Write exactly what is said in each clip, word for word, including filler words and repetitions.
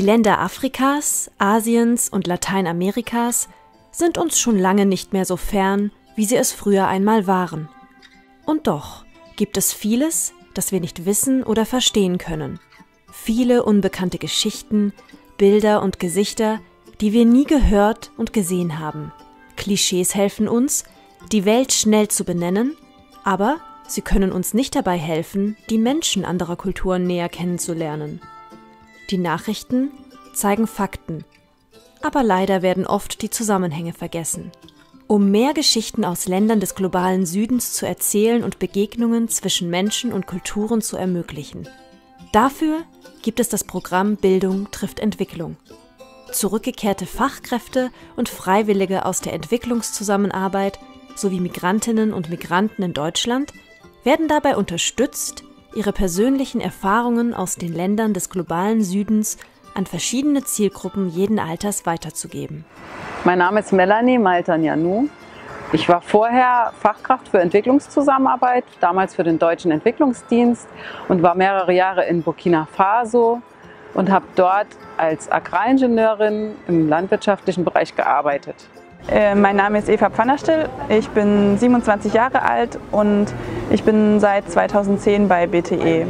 Länder Afrikas, Asiens und Lateinamerikas sind uns schon lange nicht mehr so fern, wie sie es früher einmal waren. Und doch gibt es vieles, das wir nicht wissen oder verstehen können. Viele unbekannte Geschichten, Bilder und Gesichter, die wir nie gehört und gesehen haben. Klischees helfen uns, die Welt schnell zu benennen, aber sie können uns nicht dabei helfen, die Menschen anderer Kulturen näher kennenzulernen. Die Nachrichten zeigen Fakten, aber leider werden oft die Zusammenhänge vergessen. Um mehr Geschichten aus Ländern des globalen Südens zu erzählen und Begegnungen zwischen Menschen und Kulturen zu ermöglichen. Dafür gibt es das Programm Bildung trifft Entwicklung. Zurückgekehrte Fachkräfte und Freiwillige aus der Entwicklungszusammenarbeit sowie Migrantinnen und Migranten in Deutschland werden dabei unterstützt, ihre persönlichen Erfahrungen aus den Ländern des globalen Südens an verschiedene Zielgruppen jeden Alters weiterzugeben. Mein Name ist Melanie Maltan-Janou. Ich war vorher Fachkraft für Entwicklungszusammenarbeit, damals für den Deutschen Entwicklungsdienst und war mehrere Jahre in Burkina Faso und habe dort als Agraringenieurin im landwirtschaftlichen Bereich gearbeitet. Äh, mein Name ist Eva Pfannerstill, ich bin siebenundzwanzig Jahre alt und ich bin seit zweitausendzehn bei B T E.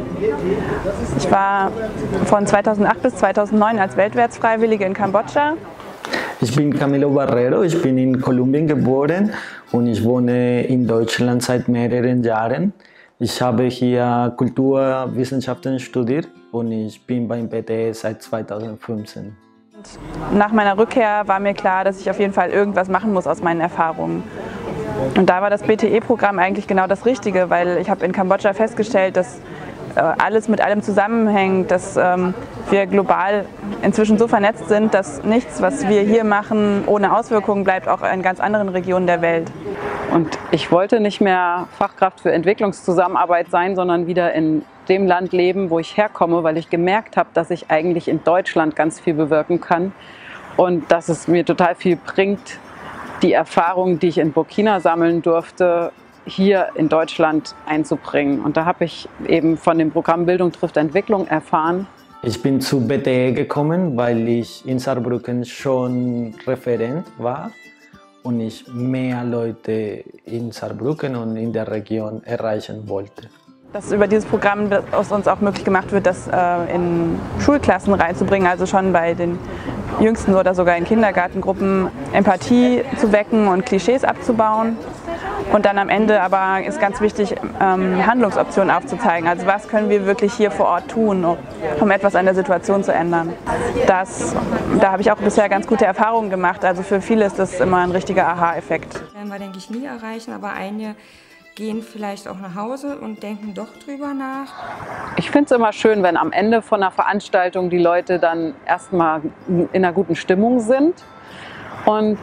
Ich war von zweitausendacht bis zweitausendneun als Weltwärtsfreiwillige in Kambodscha. Ich bin Camilo Barrero, ich bin in Kolumbien geboren und ich wohne in Deutschland seit mehreren Jahren. Ich habe hier Kulturwissenschaften studiert und ich bin beim B T E seit zweitausendfünfzehn. Nach meiner Rückkehr war mir klar, dass ich auf jeden Fall irgendwas machen muss aus meinen Erfahrungen. Und da war das B T E-Programm eigentlich genau das Richtige, weil ich habe in Kambodscha festgestellt, dass äh, alles mit allem zusammenhängt, dass ähm, wir global inzwischen so vernetzt sind, dass nichts, was wir hier machen, ohne Auswirkungen bleibt, auch in ganz anderen Regionen der Welt. Und ich wollte nicht mehr Fachkraft für Entwicklungszusammenarbeit sein, sondern wieder in dem Land leben, wo ich herkomme, weil ich gemerkt habe, dass ich eigentlich in Deutschland ganz viel bewirken kann und dass es mir total viel bringt, die Erfahrungen, die ich in Burkina sammeln durfte, hier in Deutschland einzubringen. Und da habe ich eben von dem Programm Bildung trifft Entwicklung erfahren. Ich bin zu B T E gekommen, weil ich in Saarbrücken schon Referent war und ich mehr Leute in Saarbrücken und in der Region erreichen wollte. Dass über dieses Programm aus uns auch möglich gemacht wird, das äh, in Schulklassen reinzubringen, also schon bei den Jüngsten oder sogar in Kindergartengruppen Empathie zu wecken und Klischees abzubauen. Und dann am Ende aber ist ganz wichtig, ähm, Handlungsoptionen aufzuzeigen. Also was können wir wirklich hier vor Ort tun, um etwas an der Situation zu ändern. Das, da habe ich auch bisher ganz gute Erfahrungen gemacht. Also für viele ist das immer ein richtiger Aha-Effekt. Werden wir, denke ich, nie erreichen, aber einige gehen vielleicht auch nach Hause und denken doch drüber nach. Ich finde es immer schön, wenn am Ende von einer Veranstaltung die Leute dann erstmal in einer guten Stimmung sind. Und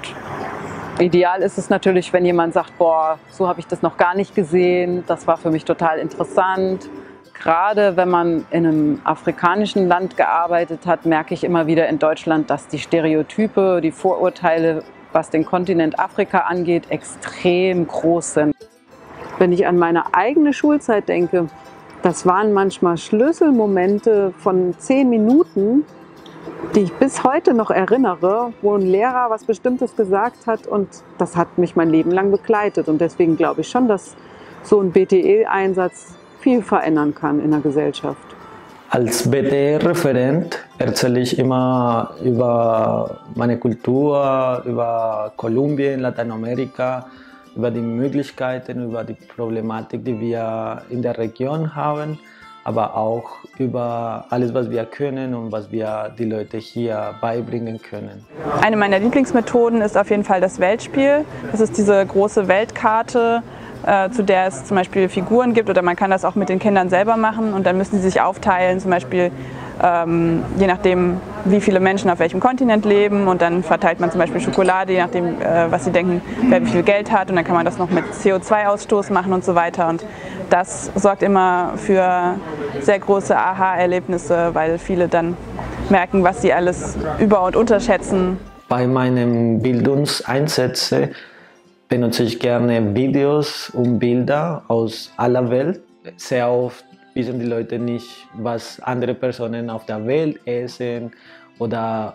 ideal ist es natürlich, wenn jemand sagt, boah, so habe ich das noch gar nicht gesehen, das war für mich total interessant. Gerade wenn man in einem afrikanischen Land gearbeitet hat, merke ich immer wieder in Deutschland, dass die Stereotype, die Vorurteile, was den Kontinent Afrika angeht, extrem groß sind. Wenn ich an meine eigene Schulzeit denke, das waren manchmal Schlüsselmomente von zehn Minuten, die ich bis heute noch erinnere, wo ein Lehrer was Bestimmtes gesagt hat und das hat mich mein Leben lang begleitet. Und deswegen glaube ich schon, dass so ein B T E-Einsatz viel verändern kann in der Gesellschaft. Als B T E-Referent erzähle ich immer über meine Kultur, über Kolumbien, Lateinamerika, über die Möglichkeiten, über die Problematik, die wir in der Region haben, aber auch über alles, was wir können und was wir die Leute hier beibringen können. Eine meiner Lieblingsmethoden ist auf jeden Fall das Weltspiel. Das ist diese große Weltkarte, äh, zu der es zum Beispiel Figuren gibt, oder man kann das auch mit den Kindern selber machen und dann müssen sie sich aufteilen, zum Beispiel ähm, je nachdem, wie viele Menschen auf welchem Kontinent leben, und dann verteilt man zum Beispiel Schokolade, je nachdem, äh, was sie denken, wer wie viel Geld hat, und dann kann man das noch mit C O zwei Ausstoß machen und so weiter. Und das sorgt immer für sehr große Aha-Erlebnisse, weil viele dann merken, was sie alles über- und unterschätzen. Bei meinen Bildungseinsätzen benutze ich gerne Videos und Bilder aus aller Welt. Sehr oft wissen die Leute nicht, was andere Personen auf der Welt essen oder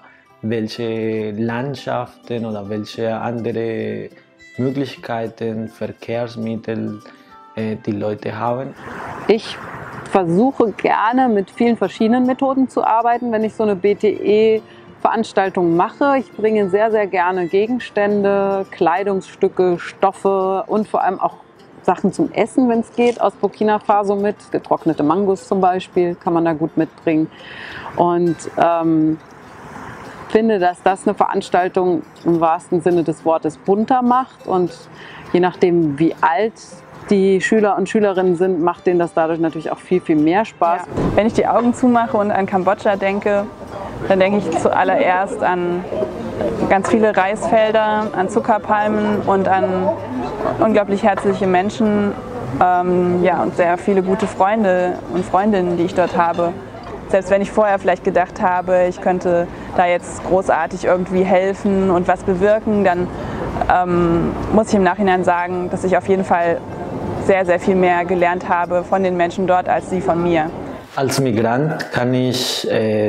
welche Landschaften oder welche andere Möglichkeiten, Verkehrsmittel äh, die Leute haben. Ich versuche gerne mit vielen verschiedenen Methoden zu arbeiten, wenn ich so eine B T E-Veranstaltung mache. Ich bringe sehr, sehr gerne Gegenstände, Kleidungsstücke, Stoffe und vor allem auch Sachen zum Essen, wenn es geht, aus Burkina Faso mit. Getrocknete Mangos zum Beispiel kann man da gut mitbringen. Und ähm, finde, dass das eine Veranstaltung im wahrsten Sinne des Wortes bunter macht. Und je nachdem, wie alt die Schüler und Schülerinnen sind, macht denen das dadurch natürlich auch viel, viel mehr Spaß. Ja. Wenn ich die Augen zumache und an Kambodscha denke, dann denke ich zuallererst an ganz viele Reisfelder, an Zuckerpalmen und an unglaublich herzliche Menschen, ähm, ja, und sehr viele gute Freunde und Freundinnen, die ich dort habe. Selbst wenn ich vorher vielleicht gedacht habe, ich könnte da jetzt großartig irgendwie helfen und was bewirken, dann ähm, muss ich im Nachhinein sagen, dass ich auf jeden Fall sehr, sehr viel mehr gelernt habe von den Menschen dort als sie von mir. Als Migrant kann ich äh,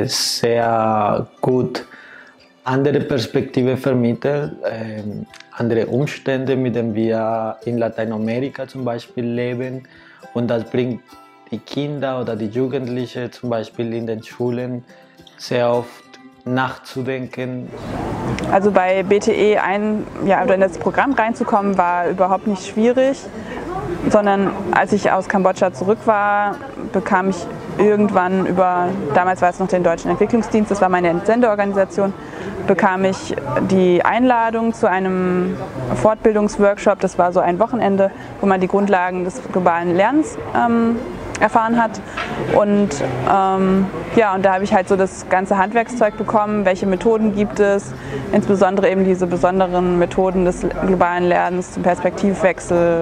sehr gut andere Perspektive vermitteln, äh, andere Umstände, mit denen wir in Lateinamerika zum Beispiel leben. Und das bringt die Kinder oder die Jugendlichen zum Beispiel in den Schulen sehr oft nachzudenken. Also bei B T E ein, ja, in das Programm reinzukommen war überhaupt nicht schwierig, sondern als ich aus Kambodscha zurück war, bekam ich irgendwann über, damals war es noch den Deutschen Entwicklungsdienst, das war meine Entsendeorganisation, bekam ich die Einladung zu einem Fortbildungsworkshop, das war so ein Wochenende, wo man die Grundlagen des globalen Lernens ähm, erfahren hat. Und ähm, ja, und da habe ich halt so das ganze Handwerkszeug bekommen, welche Methoden gibt es, insbesondere eben diese besonderen Methoden des globalen Lernens zum Perspektivwechsel.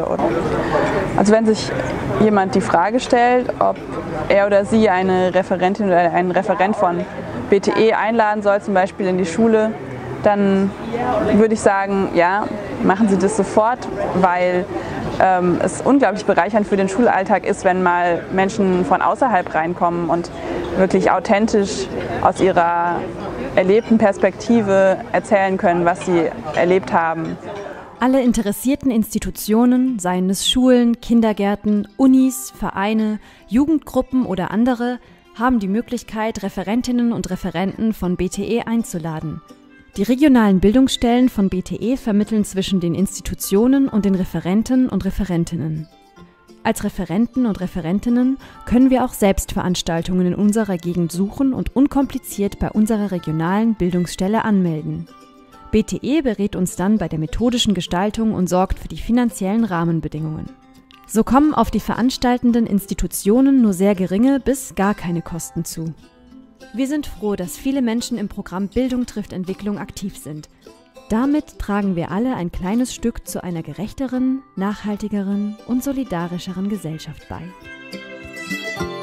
Also wenn sich jemand die Frage stellt, ob er oder sie eine Referentin oder einen Referent von B T E einladen soll, zum Beispiel in die Schule, dann würde ich sagen, ja, machen Sie das sofort, weil ähm, es unglaublich bereichernd für den Schulalltag ist, wenn mal Menschen von außerhalb reinkommen und wirklich authentisch aus ihrer erlebten Perspektive erzählen können, was sie erlebt haben. Alle interessierten Institutionen, seien es Schulen, Kindergärten, Unis, Vereine, Jugendgruppen oder andere, haben die Möglichkeit, Referentinnen und Referenten von B T E einzuladen. Die regionalen Bildungsstellen von B T E vermitteln zwischen den Institutionen und den Referenten und Referentinnen. Als Referenten und Referentinnen können wir auch selbst Veranstaltungen in unserer Gegend suchen und unkompliziert bei unserer regionalen Bildungsstelle anmelden. B T E berät uns dann bei der methodischen Gestaltung und sorgt für die finanziellen Rahmenbedingungen. So kommen auf die veranstaltenden Institutionen nur sehr geringe bis gar keine Kosten zu. Wir sind froh, dass viele Menschen im Programm Bildung trifft Entwicklung aktiv sind. Damit tragen wir alle ein kleines Stück zu einer gerechteren, nachhaltigeren und solidarischeren Gesellschaft bei.